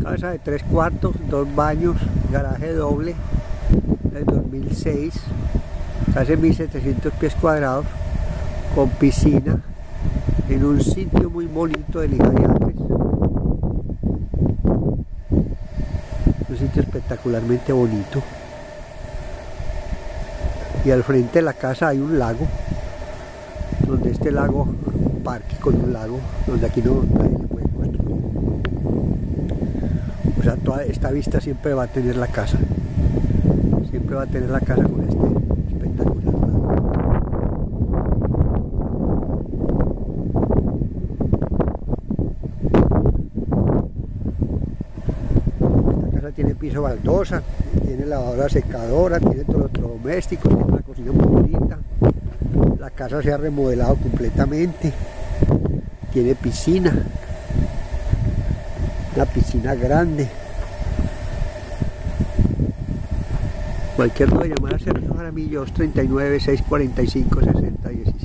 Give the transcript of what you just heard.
Casa de 3 cuartos, 2 baños, garaje doble, del 2006, hace 1700 pies cuadrados, con piscina, en un sitio muy bonito de Lija de Andes. Un sitio espectacularmente bonito. Y al frente de la casa hay un lago, donde este lago, un parque con un lago, donde aquí no nadie le puede construir. O sea, toda esta vista siempre va a tener la casa. Siempre va a tener la casa con este espectacular lago. Esta casa tiene piso baldosa, tiene lavadora secadora, tiene todo electrodomésticos, tiene una cocina muy bonita. La casa se ha remodelado completamente, tiene piscina, una piscina grande. Cualquier duda, llamar a Sergio Jaramillo 239-645-6017.